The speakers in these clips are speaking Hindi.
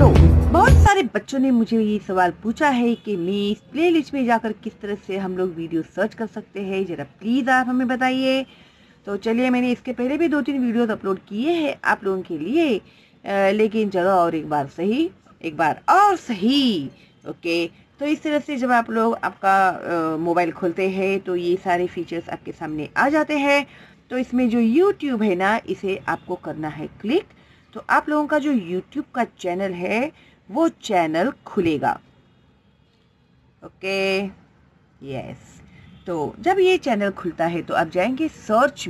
तो बहुत सारे बच्चों ने मुझे ये सवाल पूछा है कि मिस प्लेलिस्ट में जाकर किस तरह से हम लोग वीडियो सर्च कर सकते हैं, ज़रा प्लीज़ आप हमें बताइए। तो चलिए, मैंने इसके पहले भी 2-3 वीडियोस अपलोड किए हैं आप लोगों के लिए, लेकिन चलो और एक बार सही। ओके, तो इस तरह से जब आप लोग आपका मोबाइल खोलते हैं तो ये सारे फीचर्स आपके सामने आ जाते हैं। तो इसमें जो यूट्यूब है ना, इसे आपको करना है क्लिक। तो आप लोगों का जो यूट्यूब का चैनल है वो चैनल खुलेगा। Okay, yes. तो जब ये चैनल खुलता है तो आप जाएंगे सर्च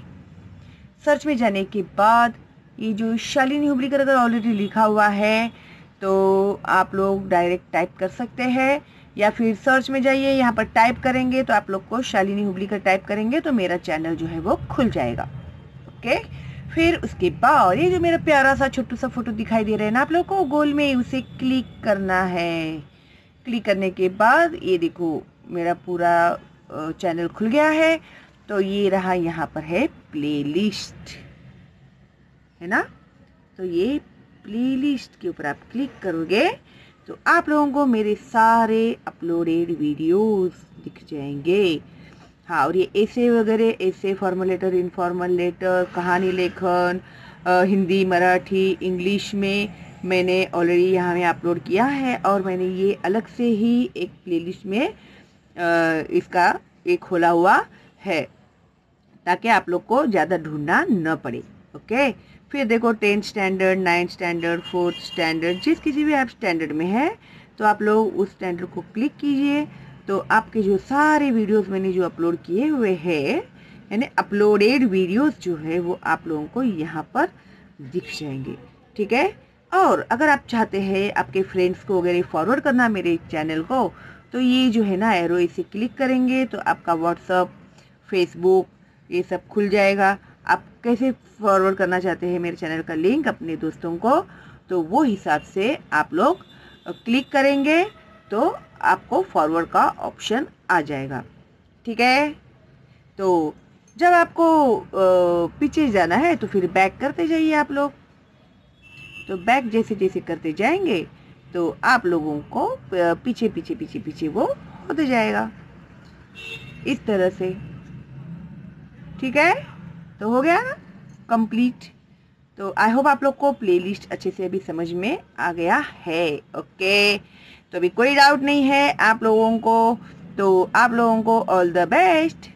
में जाने के बाद ये जो शालिनी हुबलीकर अगर ऑलरेडी लिखा हुआ है तो आप लोग डायरेक्ट टाइप कर सकते हैं, या फिर सर्च में जाइए, यहाँ पर टाइप करेंगे तो आप लोग को शालिनी हुबलीकर टाइप करेंगे तो मेरा चैनल जो है वो खुल जाएगा। ओके, फिर उसके बाद ये जो मेरा प्यारा सा छोटू सा फोटो दिखाई दे रहा है ना आप लोग को गोल में, उसे क्लिक करना है। क्लिक करने के बाद ये देखो मेरा पूरा चैनल खुल गया है। तो ये रहा, यहाँ पर है प्लेलिस्ट, है ना। तो ये प्लेलिस्ट के ऊपर आप क्लिक करोगे तो आप लोगों को मेरे सारे अपलोडेड वीडियोस दिख जाएंगे। हाँ, और ये ऐसे वगैरह, ऐसे फॉर्मल लेटर, इनफॉर्मल लेटर, कहानी लेखन, हिंदी, मराठी, इंग्लिश में मैंने ऑलरेडी यहाँ में अपलोड किया है, और मैंने ये अलग से ही एक प्लेलिस्ट में इसका एक खोला हुआ है ताकि आप लोग को ज़्यादा ढूंढना न पड़े। ओके, फिर देखो 10th standard, 9th standard, 4th standard, जिस किसी भी आप स्टैंडर्ड में है तो आप लोग उस स्टैंडर्ड को क्लिक कीजिए। तो आपके जो सारे वीडियोस मैंने जो अपलोड किए हुए हैं, यानी अपलोडेड वीडियोस जो है वो आप लोगों को यहाँ पर दिख जाएंगे। ठीक है, और अगर आप चाहते हैं आपके फ्रेंड्स को वगैरह फॉरवर्ड करना मेरे चैनल को, तो ये जो है ना एरो, इसे क्लिक करेंगे तो आपका व्हाट्सअप, फेसबुक ये सब खुल जाएगा। आप कैसे फॉरवर्ड करना चाहते हैं मेरे चैनल का लिंक अपने दोस्तों को, तो वो हिसाब से आप लोग क्लिक करेंगे तो आपको फॉरवर्ड का ऑप्शन आ जाएगा। ठीक है, तो जब आपको पीछे जाना है तो फिर बैक करते जाइए आप लोग। तो बैक जैसे जैसे करते जाएंगे तो आप लोगों को पीछे पीछे पीछे पीछे वो होते जाएगा इस तरह से। ठीक है, तो हो गया ना कंप्लीट। तो आई होप आप लोग को प्लेलिस्ट अच्छे से अभी समझ में आ गया है। ओके, तो अभी कोई डाउट नहीं है आप लोगों को, तो आप लोगों को ऑल द बेस्ट।